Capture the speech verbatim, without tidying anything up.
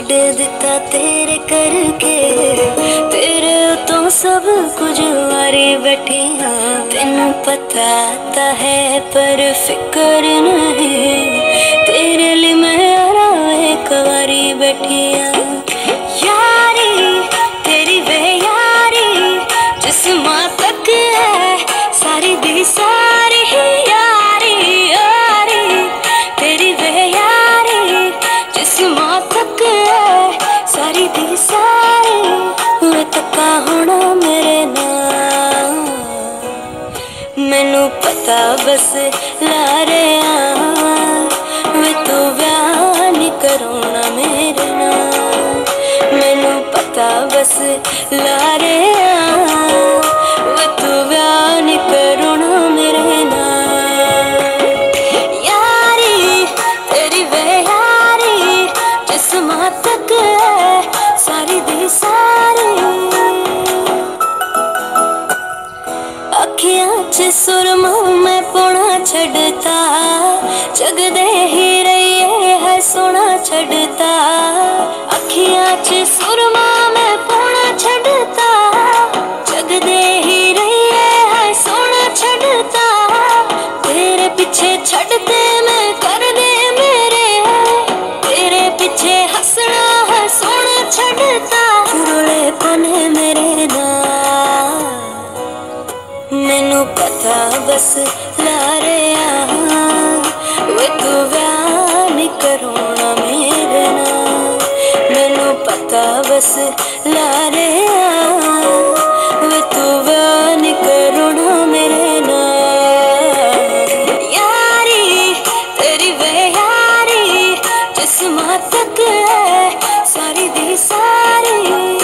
दिता तेरे करके, तेरे तो सब कुछ वारी बैठी हाँ। तेनू पता ता है पर फिक्र नहीं, तेरे लिए मैं यारा एक वारी बैठी हाँ। यारी तेरी वे यारी जिस्मां तक है सारी दी सारी ही यारी। यारी तेरी वे यारी जिस्मां तक है सारी दी सारी। मैं तका होना मेरे नाल, मैनू पता बस लारे मैं तू ब्याह नहीं करोना मेरे नाल। मैनू पता बस लारे मैं तू ब्याह नहीं करोना मेरे नाल। यारी तेरी वे यारी जिस्मां तक है सारी दी सारी। अखियां च सुरमा मैं पौना छड़ता, जगदे ही रहिए है सोना छड़ता। अखियां च सुरमा मैं पौना छड़ता, जगदे ही रहिए है सोना छड़ता। तेरे पीछे छड़ते मैं कर दे मेरे, तेरे पीछे हंसना है सोना छड़ता। रोले पने मेरे नाल, मैनू पता बस लारे वे तू ब्याह नहीं करोना मेरे नाल। मैनू पता बस लारे वे तू ब्याह नहीं करोना मेरे नाल। यारी तेरी वे यारी जिस्मां तक है सारी दी सारी।